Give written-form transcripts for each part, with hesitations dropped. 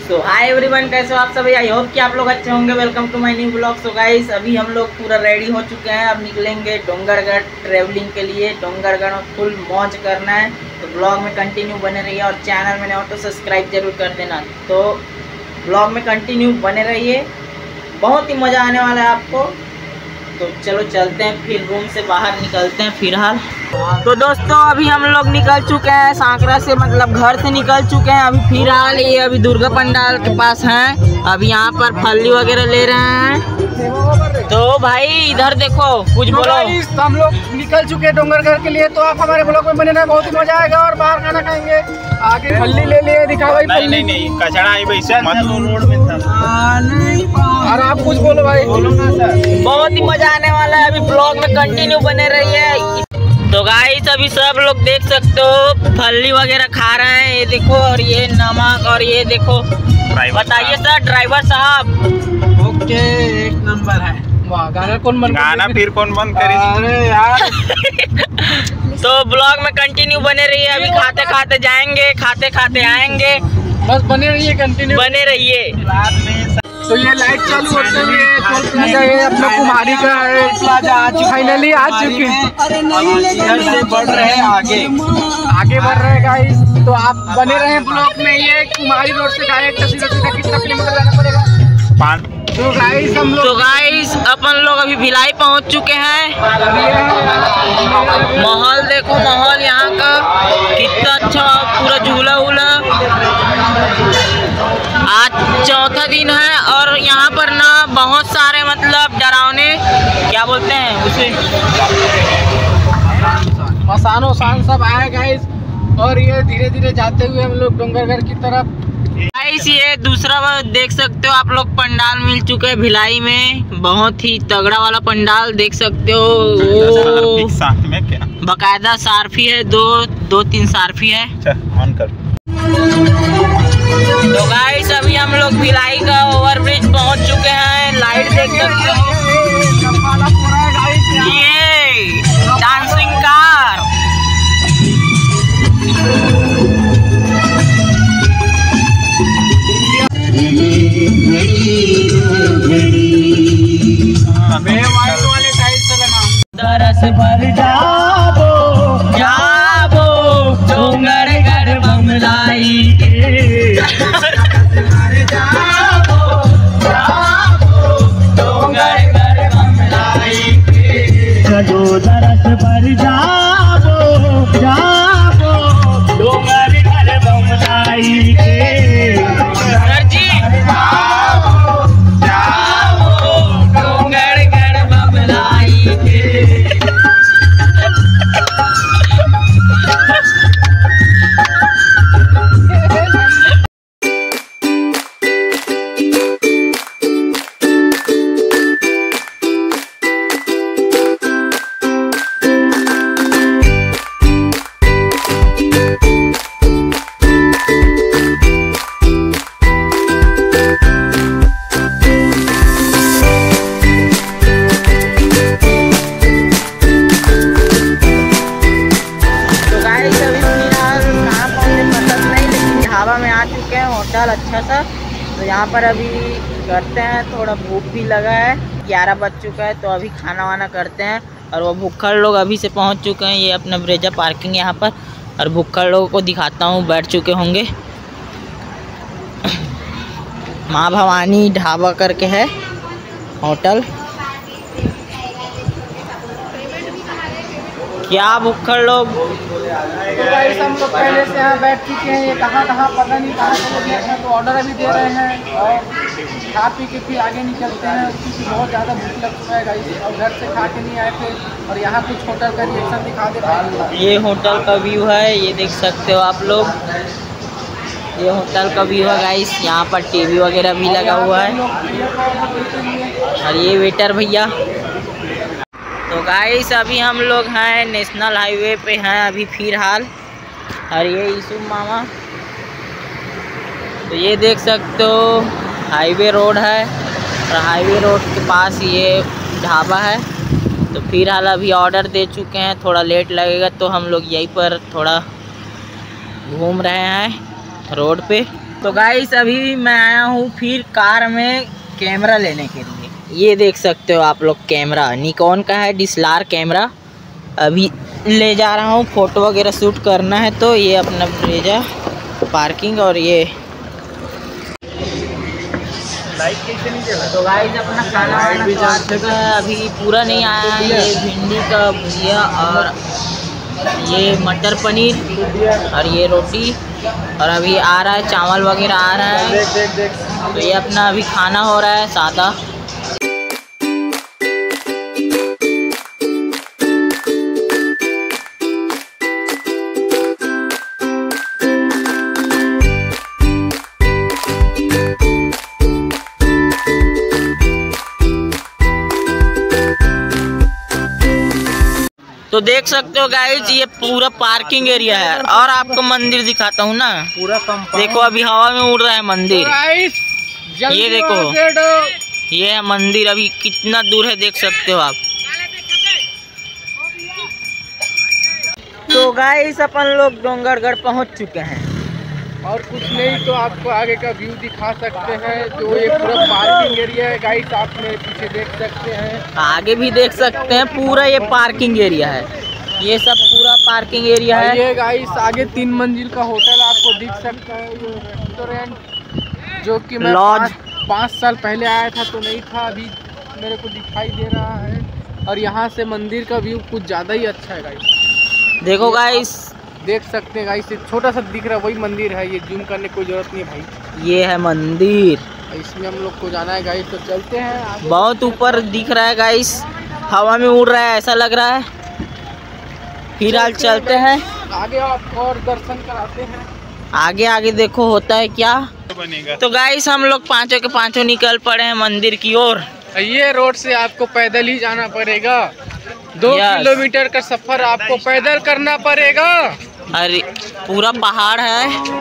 सो hi everyone, कैसे हो आप सभी। आई होप कि आप लोग अच्छे होंगे। Welcome to my new blog. So guys, अभी हम लोग पूरा रेडी हो चुके हैं। अब निकलेंगे डोंगरगढ़ ट्रैवलिंग के लिए। डोंगरगढ़ में फुल मौज करना है, तो ब्लॉग में कंटिन्यू बने रहिए। और चैनल में नए हो तो सब्सक्राइब जरूर कर देना। तो ब्लॉग में कंटिन्यू बने रहिए, बहुत ही मज़ा आने वाला है आपको। तो चलो चलते हैं, फिर रूम से बाहर निकलते हैं फिलहाल। तो दोस्तों, अभी हम लोग निकल चुके हैं सांकरा से, मतलब घर से निकल चुके हैं। अभी फिलहाल ये अभी दुर्गा पंडाल के पास हैं। अभी यहाँ पर फल्ली वगैरह ले रहे हैं। तो भाई इधर देखो, कुछ बोलो। तो हम लोग निकल चुके हैं डोंगरगढ़ के लिए। तो आप हमारे ब्लॉग में बने रहे, बहुत ही मजा आएगा। और बाहर खाना खाएंगे, आगे फल्ली ले लिए, दिखा भाई। नहीं कचड़ा आई भाई, रोड में था। और आप कुछ बोलो भाई। बोलो ना सर। बहुत ही मजा आने वाला है। अभी ब्लॉग में कंटिन्यू बने रहिए। तो गाइस, अभी सब लोग देख सकते हो फल्ली वगैरह खा रहे हैं। ये देखो, और ये नमक, और ये देखो। बताइए सर, ड्राइवर साहब। ओके, एक नंबर है। वाह, गाना कौन बंद, गाना फिर कौन बंद करी? अरे यार। तो ब्लॉग में कंटिन्यू बने रहिए। अभी खाते खाते जाएंगे, खाते खाते आएंगे। बस बने रहिए, कंटिन्यू बने रहिए। तो ये लाइट चालू होते हुए टोल प्लाजा है अपना कुम्हारी का प्लाजा आज फाइनली आ चुके हैं। इधर से बढ़ रहे हैं, आगे बढ़ रहे हैं गाइस। तो आप बने रहे ब्लॉग में। ये कुम्हारी रोड से डायरेक्ट सीधा कितना किलोमीटर जाना पड़ेगा? 5। तो गाइस हम लोग, तो गाइस अपन लोग अभी भिलाई पहुंच चुके हैं। माहौल देखो, माहौल यहाँ का कितना अच्छा, पूरा झूला वूला। आज चौथा दिन है और यहाँ पर ना बहुत सारे मतलब डरावने, क्या बोलते हैं उसे, मसान वसान सब आए गाइस। और ये धीरे धीरे जाते हुए हम लोग डोंगरगढ़ की तरफ। गाइस, ये दूसरा देख सकते हो आप लोग, पंडाल मिल चुके हैं भिलाई में। बहुत ही तगड़ा वाला पंडाल देख सकते हो। साथ में क्या बकायदा सारफी है, दो तीन सारफी है। ऑन कर। तो गाइस, अभी हम लोग भिलाई का ओवरब्रिज पहुंच चुके हैं। लाइट देख सकते हो, ये डांसिंग कार। वाले साइड से लगा। दरस पर जाबो जाबो डोंगरगढ़ बमलाई के। जाबो जाबो डोंगरगढ़ बमलाई के। चलो दरस पर जाबो जाबो डोंगरगढ़ बमलाई के। सर जी, होटल अच्छा सा। तो यहाँ पर अभी करते हैं, थोड़ा भूख भी लगा है। 11 बज चुका है, तो अभी खाना वाना करते हैं। और वो भुक्खड़ लोग अभी से पहुँच चुके हैं। ये अपना ब्रेजा पार्किंग यहाँ पर। और भुक्खड़ लोगों को दिखाता हूँ, बैठ चुके होंगे। माँ भवानी ढाबा करके है होटल। क्या भुक्खड़ लोग। तो गाइस, हम लोग पहले से यहाँ बैठ चुके हैं। ये कहाँ पता नहीं कहाँ चले गए हैं। तो ऑर्डर अभी दे रहे हैं और खा पी के फिर आगे निकलते हैं, क्योंकि बहुत ज़्यादा भूख लग चुका है गाइस। और घर से खा के नहीं आए थे। और यहाँ कुछ होटल का रिएक्शन दिखा देते हैं। ये होटल का व्यू है, ये देख सकते हो आप लोग। ये होटल का व्यू है गाइस। यहाँ पर टीवी वगैरह भी लगा हुआ है। और ये वेटर भैया। तो गाइस, अभी हम लोग हैं नेशनल हाईवे पे हैं अभी फिलहाल। और ये यूसुफ मामा, तो ये देख सकते हो हाईवे रोड है। और हाईवे रोड के पास ये ढाबा है। तो फिलहाल अभी ऑर्डर दे चुके हैं, थोड़ा लेट लगेगा। तो हम लोग यहीं पर थोड़ा घूम रहे हैं रोड पे। तो गाइस अभी मैं आया हूँ फिर कार में कैमरा लेने के लिए। ये देख सकते हो आप लोग, कैमरा निकॉन का है, DSLR कैमरा। अभी ले जा रहा हूँ, फ़ोटो वगैरह शूट करना है। तो ये अपना ब्रेजा पार्किंग और ये तो गाइस अपना खाना वाना तो आ चुका है, अभी पूरा नहीं आया है। ये भिंडी का भुजिया और ये मटर पनीर और ये रोटी, और अभी आ रहा है चावल वगैरह आ रहा है। तो ये अपना अभी खाना हो रहा है सादा। तो देख सकते हो गाइस, ये पूरा पार्किंग एरिया है। और आपको मंदिर दिखाता हूँ ना, पूरा देखो अभी हवा में उड़ रहा है मंदिर। ये देखो, ये है मंदिर, अभी कितना दूर है देख सकते हो आप। तो गाइस अपन लोग डोंगरगढ़ पहुँच चुके हैं, और कुछ नहीं तो आपको आगे का व्यू दिखा सकते हैं। जो ये पूरा पार्किंग एरिया है गाइस, आप मेरे पीछे देख सकते हैं, आगे भी देख सकते हैं। पूरा ये पार्किंग एरिया है, ये सब पूरा पार्किंग एरिया है। ये गाइस आगे 3 मंजिल का होटल आपको दिख सकता है। ये रेस्टोरेंट जो कि मैं लॉज 5 साल पहले आया था तो नहीं था, अभी मेरे को दिखाई दे रहा है। और यहाँ से मंदिर का व्यू कुछ ज़्यादा ही अच्छा है गाइस। देखो गाइस, देख सकते हैं गाइस, छोटा सा दिख रहा है वही मंदिर है। ये जूम करने की कोई जरूरत नहीं है भाई, ये है मंदिर। इसमें हम लोग को जाना है गाइस। तो चलते हैं, बहुत ऊपर दिख रहा है गाइस, हवा में उड़ रहा है ऐसा लग रहा है। फिलहाल चलते हैं आगे, आपको और दर्शन कराते हैं। आगे आगे देखो होता है क्या बनेगा। तो गाइस हम लोग पांचों के पांचों निकल पड़े हैं मंदिर की ओर। ये रोड से आपको पैदल ही जाना पड़ेगा। 2 किलोमीटर का सफर आपको पैदल करना पड़ेगा। अरे पूरा पहाड़ है।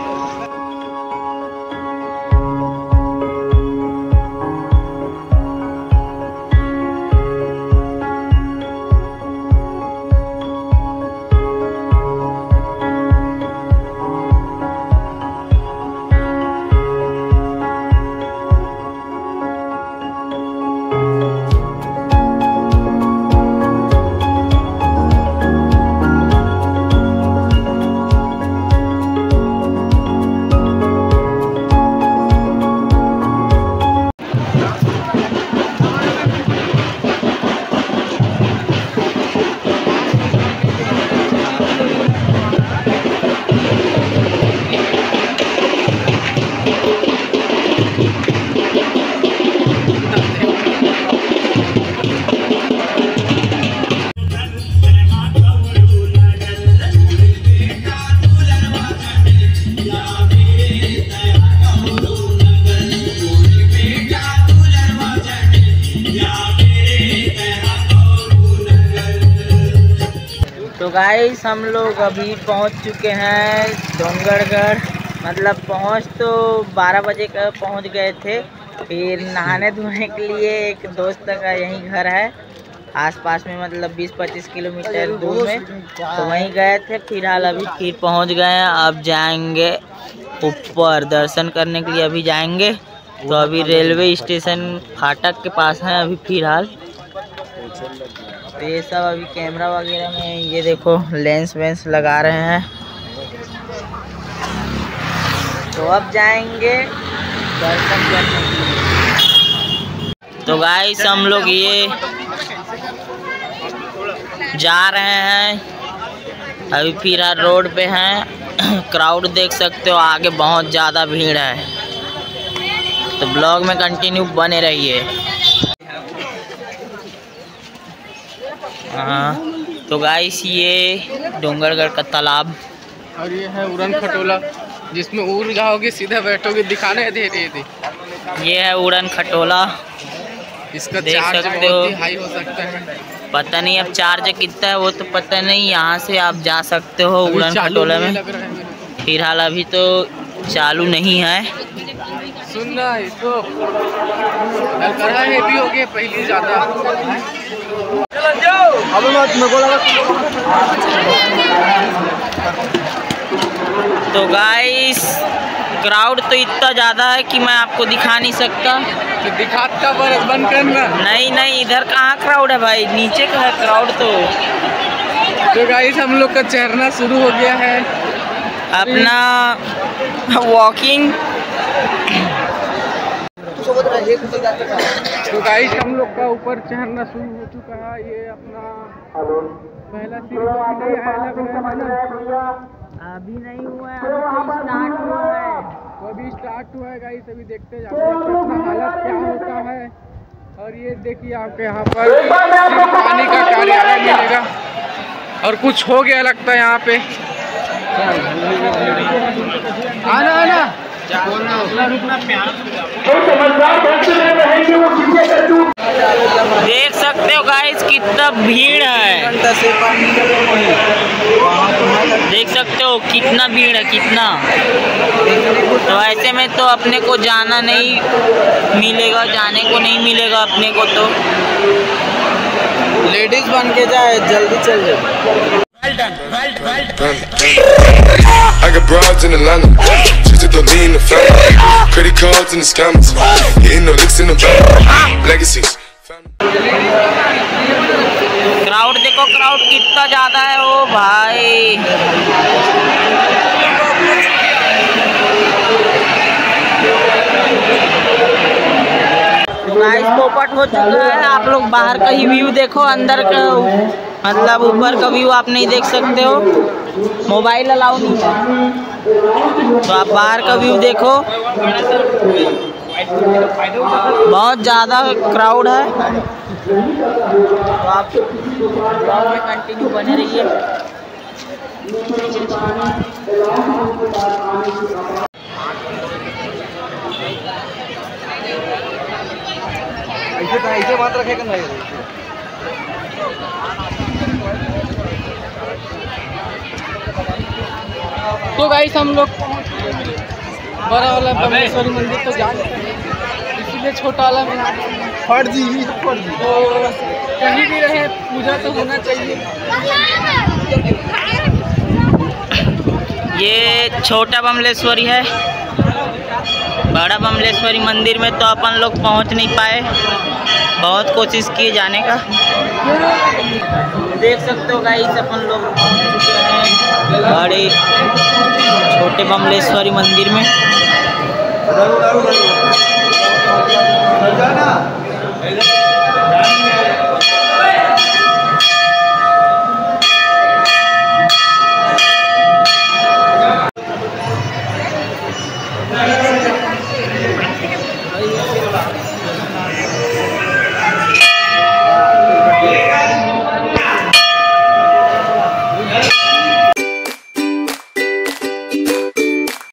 तो गाइस हम लोग अभी पहुंच चुके हैं डोंगरगढ़। मतलब पहुंच तो 12 बजे का पहुंच गए थे। फिर नहाने धोने के लिए एक दोस्त का यहीं घर है आसपास में, मतलब 20-25 किलोमीटर दूर में, तो वहीं गए थे। फिलहाल अभी फिर पहुंच गए हैं। अब जाएंगे ऊपर दर्शन करने के लिए, अभी जाएंगे। तो अभी रेलवे स्टेशन फाटक के पास हैं अभी फिलहाल। तो ये सब अभी कैमरा वगैरह में ये देखो लेंस वेंस लगा रहे हैं। तो अब जाएंगे दर्शन करने के लिए। तो गाइस हम लोग ये जा रहे हैं, अभी फिलहाल रोड पे हैं। क्राउड देख सकते हो, आगे बहुत ज़्यादा भीड़ है। तो ब्लॉग में कंटिन्यू बने रहिए। हाँ तो गाइस ये डोंगरगढ़ का तालाब, और ये है उड़न खटोला, जिसमें उड़ जाओगे सीधा बैठोगे। दिखाने दे रहे थे, ये है उड़न खटोला। इसका देख चार्ज सकते बहुत ही हो। हाई हो सकता है, पता नहीं अब चार्ज कितना है वो तो पता नहीं। यहाँ से आप जा सकते हो अभी उड़न चालू खटोला नहीं में। लग रहा है मेरे को। फिलहाल अभी तो चालू नहीं है। सुन रहा है तो करा है भी हो गया पहले ज़्यादा। तो गाइस क्राउड तो इतना ज़्यादा है कि मैं आपको दिखा नहीं सकता। तो दिखाता बरस बंद करना। नहीं इधर कहाँ क्राउड है भाई, नीचे का है क्राउड तो गाइस हम लोग का चढ़ना शुरू हो गया है अपना वॉकिंग। तो गाइस हम लोग का ऊपर चढ़ना शुरू हो चुका है। ये अपना पहला सीढ़ी अभी नहीं हुआ है, अभी स्टार्ट हुआ है। तो अभी स्टार्ट हुआ है गाइस, अभी देखते जाते हैं अपना हालत क्या होता है। और ये देखिए आपके यहाँ पर पानी का कार्यालय मिलेगा और कुछ हो गया लगता है यहाँ पे। आना देख सकते हो गाइस कितना भीड़ है, देख सकते हो कितना भीड़ है कितना। तो ऐसे में तो अपने को जाना नहीं मिलेगा, जाने को नहीं मिलेगा अपने को। तो लेडीज बन के जाए, जल्दी चल जाए। I got broads in Atlanta, just to throw me in the family. Credit cards and the scammers, hitting no licks in the bank. Legacies. Crowd देखो, क्राउड कितना ज़्यादा है ओ भाई। गाइस पोपट हो चुका है। आप लोग बाहर का ही व्यू देखो, अंदर का मतलब ऊपर का व्यू आप नहीं देख सकते हो, मोबाइल अलाउ नहीं है। तो आप बाहर का व्यू देखो, बहुत ज़्यादा क्राउड है। तो आप ब्लॉग में कंटिन्यू बने रहिए। ऐसे बात रखेगा नहीं। तो गाइस हम लोग बड़ा वाला बमलेश्वरी मंदिर तो जा नहीं सकते, इसीलिए छोटा वाला में फर्जी तो कहीं भी रहे पूजा तो होना चाहिए। ये छोटा बमलेश्वरी है, बड़ा बमलेश्वरी मंदिर में तो अपन लोग पहुंच नहीं पाए, बहुत कोशिश किए जाने का। देख सकते हो गाइस अपन लोग पहुंच चुके हैं बड़े छोटे बमलेश्वरी मंदिर में।